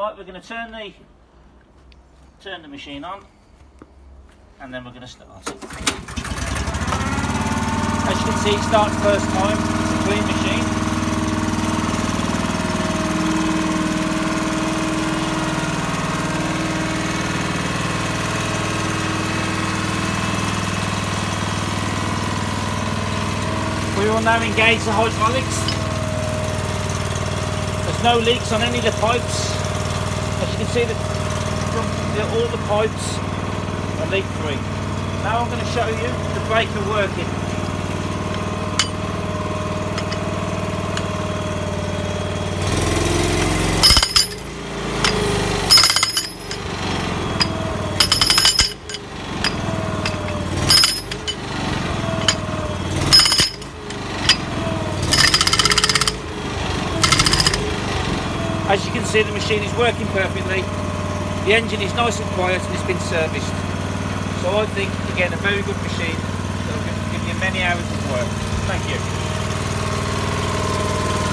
Right, we're going to turn the machine on, and then we're going to start it. As you can see, it starts first time. It's a clean machine. We will now engage the hydraulics. There's no leaks on any of the pipes. As you can see, all the pipes are leak free. Now I'm going to show you the breaker working. As you can see, the machine is working perfectly. The engine is nice and quiet and it's been serviced. So I think, again, a very good machine that will give you many hours of work. Thank you.